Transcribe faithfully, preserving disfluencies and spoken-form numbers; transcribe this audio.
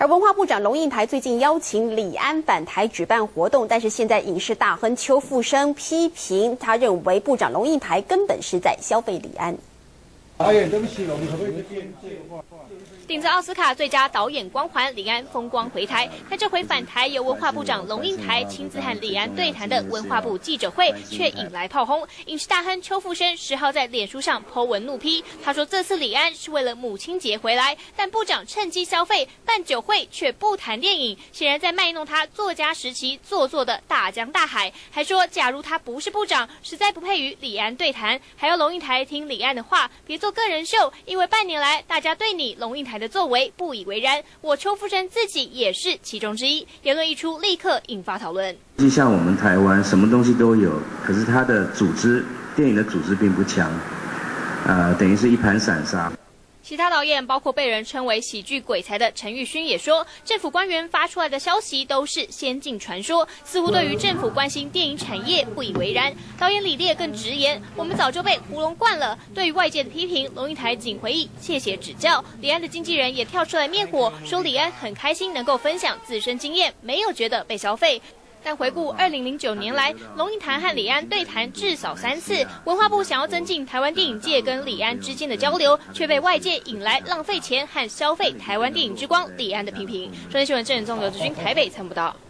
而文化部长龙应台最近邀请李安返台举办活动，但是现在影视大亨邱富生批评，他认为部长龙应台根本是在消费李安。 导演，对不起了，我们可不可以变这个话？ 顶着奥斯卡最佳导演光环，李安风光回台。但这回返台由文化部长龙应台亲自和李安对谈的文化部记者会，却引来炮轰。影视大亨邱富生十号在脸书上 po 文怒批，他说这次李安是为了母亲节回来，但部长趁机消费办酒会却不谈电影，显然在卖弄他作家时期做作的大江大海。还说假如他不是部长，实在不配与李安对谈，还要龙应台听李安的话，别做个人秀，因为半年来大家对你龙应台的作为不以为然，我邱富生自己也是其中之一。言论一出，立刻引发讨论。 就像我们台湾什么东西都有，可是它的组织，电影的组织并不强，呃，等于是一盘散沙。 其他导演包括被人称为喜剧鬼才的陈玉勋也说，政府官员发出来的消息都是先进传说，似乎对于政府关心电影产业不以为然。导演李烈更直言，我们早就被胡龙惯了。对于外界的批评，龙应台仅回忆谢谢指教。李安的经纪人也跳出来灭火，说李安很开心能够分享自身经验，没有觉得被消费。但回顾二零零九年来，龙应台和李安对谈至少三次，文化部想要增进台湾电影界跟李安之间的交流，却被外界引来浪费钱和消费台湾电影之光李安的批评。中天新闻郑仁宗、刘志军台北参不到。